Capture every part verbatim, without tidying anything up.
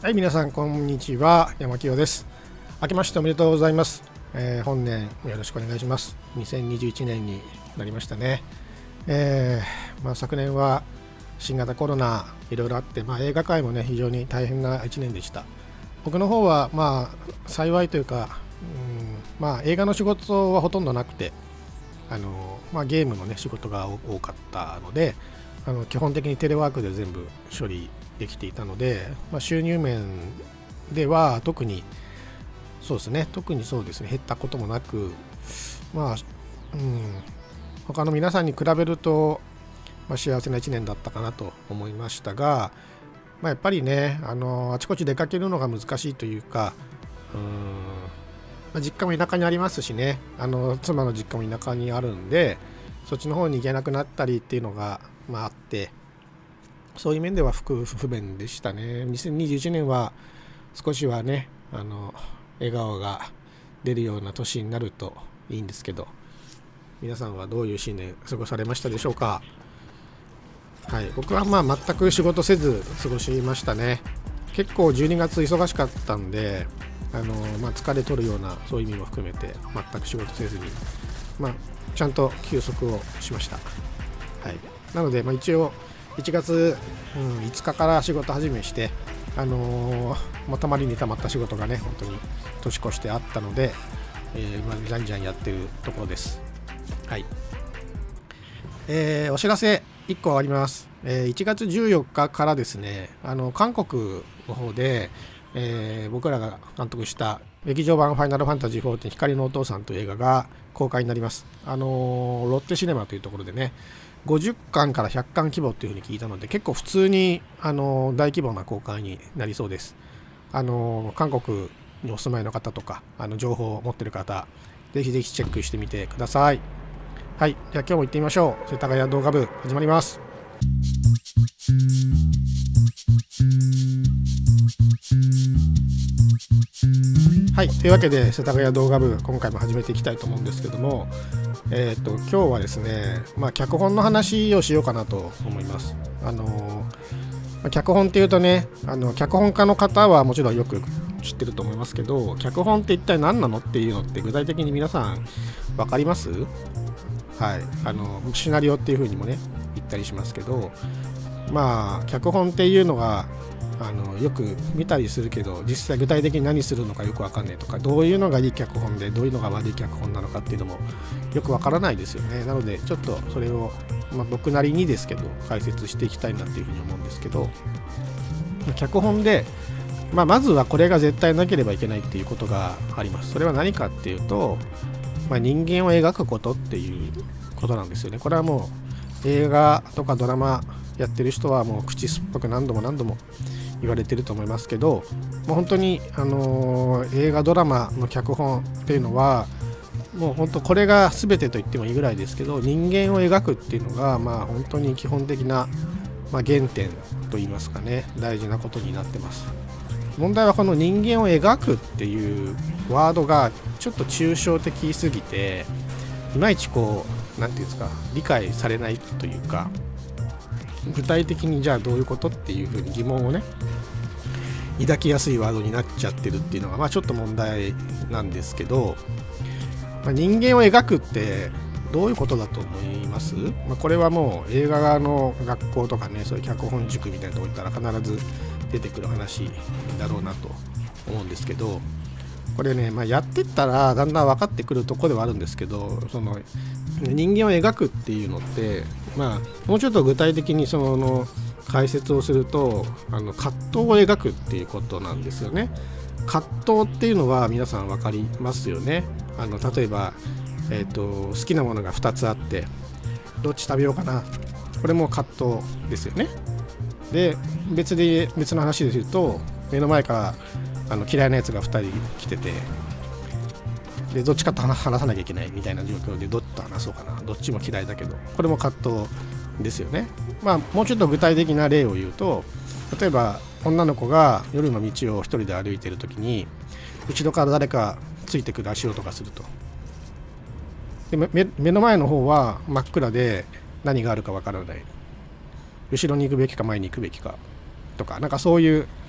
はい、皆さんこんにちは、山清です。明けましておめでとうございます。えー、本年よろしくお願いします。にせんにじゅういちねんになりましたね。えーまあ、昨年は新型コロナいろいろあって、まあ、映画界もね非常に大変ないちねんでした。僕の方はまあ幸いというか、うんまあ、映画の仕事はほとんどなくて、あのまあ、ゲームの、ね、仕事が多かったので、あの基本的にテレワークで全部処理できていたので、まあ、収入面では特にそうですね特にそうですね減ったこともなく、まあうん、他の皆さんに比べると、まあ、幸せないちねんだったかなと思いましたが、まあ、やっぱりね あのあちこち出かけるのが難しいというか、うん、まあ、実家も田舎にありますしね、あの妻の実家も田舎にあるんで、そっちの方に行けなくなったりっていうのが、まあ、あって、そういう面では不不便でしたね。にせんにじゅういちねんは少しはね、あの笑顔が出るような年になるといいんですけど、皆さんはどういう新年過ごされましたでしょうか。はい、僕はまあ全く仕事せず過ごしましたね。結構じゅうにがつ忙しかったんで、あの、まあ、疲れ取るようなそういう意味も含めて全く仕事せずに、まあ、ちゃんと休息をしました。はい、なので、まあ、一応いちがつ、うん、いつかから仕事始めして、あのーまあ、たまりにたまった仕事がね本当に年越してあったので、えーまあ、じゃんじゃんやってるところです。はい、えー、お知らせいっこあります。えー、いちがつじゅうよっかからですね、あの韓国の方で、えー、僕らが監督した劇場版ファイナルファンタジーフォーティーン光のお父さんという映画が公開になります。あのー、ロッテシネマというところでね、ごじゅっかんからひゃっかん規模というふうに聞いたので、結構普通にあの大規模な公開になりそうです。あの韓国にお住まいの方とか、あの情報を持っている方、ぜひぜひチェックしてみてください。はい、じゃあ今日も行ってみましょう。世田谷動画部始まります。はい、というわけで世田谷動画部今回も始めていきたいと思うんですけども、えー、と今日はですね、まあ、脚本の話をしようかなと思います。あのー、脚本っていうとね、あの脚本家の方はもちろんよく知ってると思いますけど、脚本って一体何なのっていうのって具体的に皆さん分かります？はい、あのシナリオっていう風にもね言ったりしますけど、まあ脚本っていうのがあのよく見たりするけど、実際具体的に何するのかよく分かんないとか、どういうのがいい脚本でどういうのが悪い脚本なのかっていうのもよく分からないですよね。なのでちょっとそれを、まあ、僕なりにですけど解説していきたいなっていうふうに思うんですけど、脚本で、まあ、まずはこれが絶対なければいけないっていうことがあります。それは何かっていうと、まあ、人間を描くことっていうことなんですよね。これはもう映画とかドラマやってる人はもう口酸っぱく何度も何度も言われてると思いますけど、もう本当に、あのー、映画ドラマの脚本っていうのはもう本当これが全てと言ってもいいぐらいですけど、人間を描くっていうのがまあ本当に基本的な、まあ、原点といいますかね、大事なことになってます。問題はこの人間を描くっていうワードがちょっと抽象的すぎて、いまいちこう何て言うんですか、理解されないというか、具体的にじゃあどういうことっていうふうに疑問をね抱きやすいワードになっちゃってるっていうのが、まあちょっと問題なんですけど、まあ、人間を描くってどういうことだと思います？まあ、これはもう映画の学校とかね、そういう脚本塾みたいなとこ行ったら必ず出てくる話だろうなと思うんですけど、これね、まあ、やってったらだんだん分かってくるところではあるんですけど、その人間を描くっていうのって、まあ、もうちょっと具体的にその解説をすると、あの葛藤を描くっていうことなんですよね。葛藤っていうのは皆さん分かりますよね。あの例えば、えーと、好きなものがふたつあってどっち食べようかな、これも葛藤ですよね。で別で別の話で言うと、目の前からあの嫌いなやつがふたり来てて、でどっちかと話さなきゃいけないみたいな状況でどっちと話そうかな、どっちも嫌いだけど、これも葛藤ですよね。まあもうちょっと具体的な例を言うと、例えば女の子が夜の道を一人で歩いているときに、後ろから誰かついてくる足音がすると、で 目, 目の前の方は真っ暗で何があるかわからない、後ろに行くべきか前に行くべきかとか、なんかそういう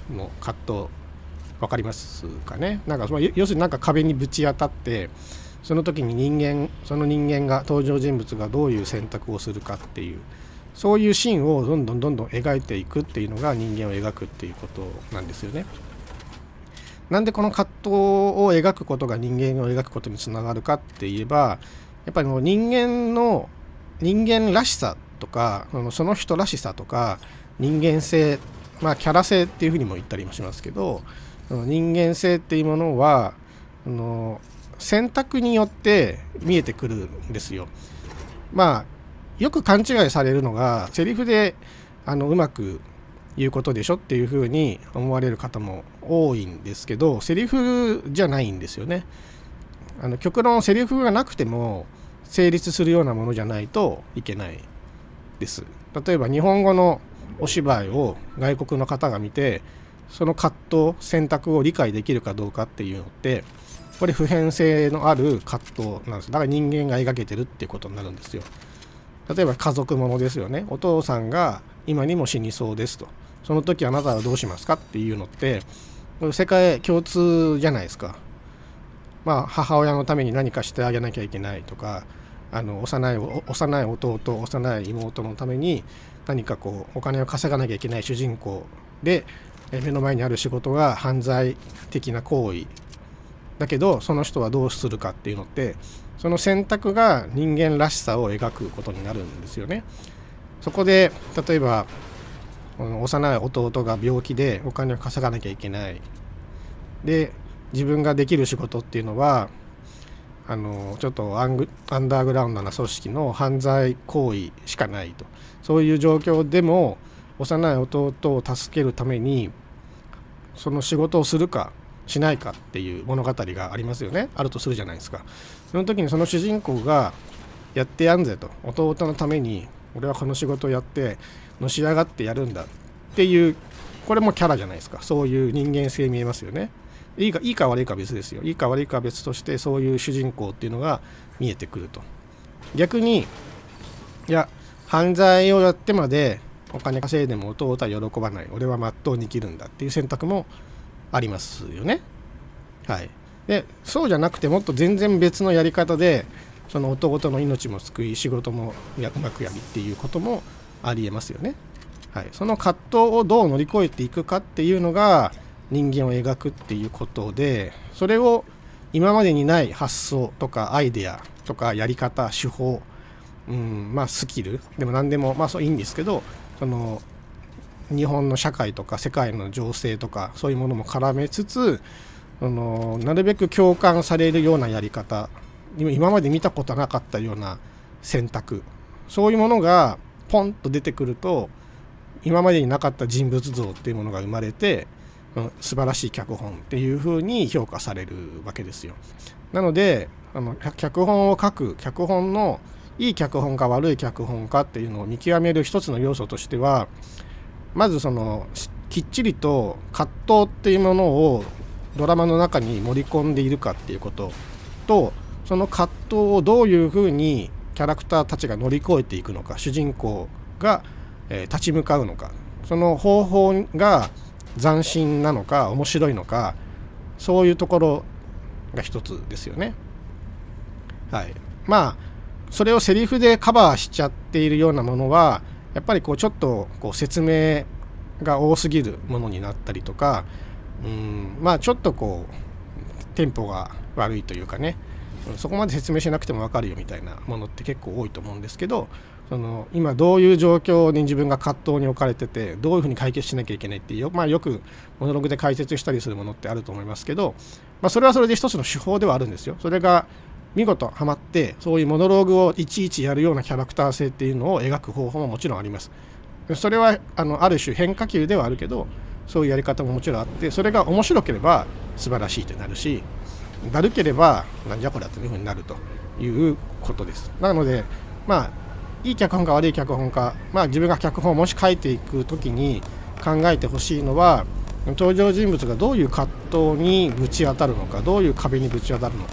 の葛藤分かりますかね。なんか要するになんか壁にぶち当たって、その時に人間その人間が登場人物がどういう選択をするかっていう、そういうシーンをどんどんどんどん描いていくっていうのが人間を描くっていうことなんですよね。なんでこの葛藤を描くことが人間を描くことにつながるかって言えば、やっぱりもう人間の人間らしさとか、その人らしさとか人間性、まあキャラ性っていうふうにも言ったりもしますけど、人間性っていうものはあの選択によって見えてくるんですよ。まあよく勘違いされるのが、セリフであのうまく言うことでしょっていうふうに思われる方も多いんですけど、セリフじゃないんですよね。あの極論セリフがなくても成立するようなものじゃないといけないです。例えば日本語のお芝居を外国の方が見て、その葛藤選択を理解できるかどうかっていうのって、これ普遍性のある葛藤なんです。だから人間が描けてるっていうことになるんですよ。例えば家族ものですよね。お父さんが今にも死にそうですと、その時あなたはどうしますかっていうのって、これ世界共通じゃないですか。まあ母親のために何かしてあげなきゃいけないとか、あの幼い幼い弟幼い妹のために何かこうお金を稼がなきゃいけない主人公で、目の前にある仕事が犯罪的な行為だけど、その人はどうするかっていうのって、その選択が人間らしさを描くことになるんですよね。そこで例えば幼い弟が病気でお金を稼がなきゃいけないで、自分ができる仕事っていうのはあのちょっとアングアンダーグラウンドな組織の犯罪行為しかないと、そういう状況でも幼い弟を助けるためにその仕事をするかしないかっていう物語がありますよね。あるとするじゃないですか。その時にその主人公がやってやんぜと、弟のために俺はこの仕事をやってのし上がってやるんだっていう、これもキャラじゃないですか。そういう人間性見えますよね。いいかいいか悪いか別ですよ。いいか悪いか別として、そういう主人公っていうのが見えてくると。逆にいや犯罪をやってまでお金稼いでも弟は喜ばない、俺はまっとうに生きるんだっていう選択もありますよね。はい。でそうじゃなくて、もっと全然別のやり方でその弟の命も救い仕事もうまくやりっていうこともありえますよね。はい。その葛藤をどう乗り越えていくかっていうのが人間を描くっていうことで、それを今までにない発想とかアイデアとかやり方手法、うんまあスキルでも何でもまあそういいんですけど、その日本の社会とか世界の情勢とかそういうものも絡めつつ、そのなるべく共感されるようなやり方、今まで見たことなかったような選択、そういうものがポンと出てくると、今までになかった人物像っていうものが生まれて、素晴らしい脚本っていう風に評価されるわけですよ。なのであの脚本を書く、脚本のいい脚本か悪い脚本かっていうのを見極める一つの要素としては、まずそのきっちりと葛藤っていうものをドラマの中に盛り込んでいるかっていうことと、その葛藤をどういうふうにキャラクターたちが乗り越えていくのか、主人公が、えー、立ち向かうのか、その方法が斬新なのか面白いのか、そういうところが一つですよね。はい。まあそれをセリフでカバーしちゃっているようなものは、やっぱりこうちょっとこう説明が多すぎるものになったりとか、うんまあちょっとこうテンポが悪いというかね、そこまで説明しなくても分かるよみたいなものって結構多いと思うんですけど、その今どういう状況に自分が葛藤に置かれてて、どういうふうに解決しなきゃいけないっていう、まあ、よくモノログで解説したりするものってあると思いますけど、まあ、それはそれで一つの手法ではあるんですよ。それが見事ハマって、そういうモノログをいちいちやるようなキャラクター性っていうのを描く方法ももちろんあります。それは あのある種変化球ではあるけど、そういうやり方ももちろんあって、それが面白ければ素晴らしいってなるし、だるければなんじゃこりゃというふうになるということです。なのでまあいい脚本か悪い脚本か、まあ自分が脚本をもし書いていくときに考えてほしいのは、登場人物がどういう葛藤にぶち当たるのか、どういう壁にぶち当たるのか、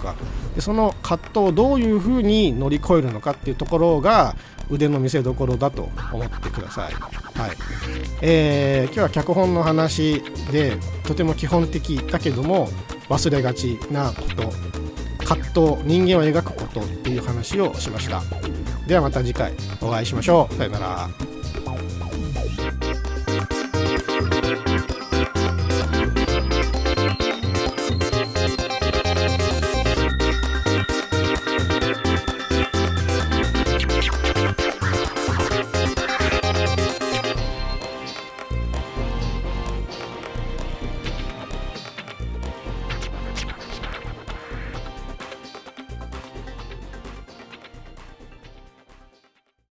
でその葛藤をどういうふうに乗り越えるのかっていうところが腕の見せ所だと思ってください。はい、えー、今日は脚本の話でとても基本的だけども忘れがちなこと、葛藤、人間を描くことっていう話をしました。ではまた次回お会いしましょう。さよなら。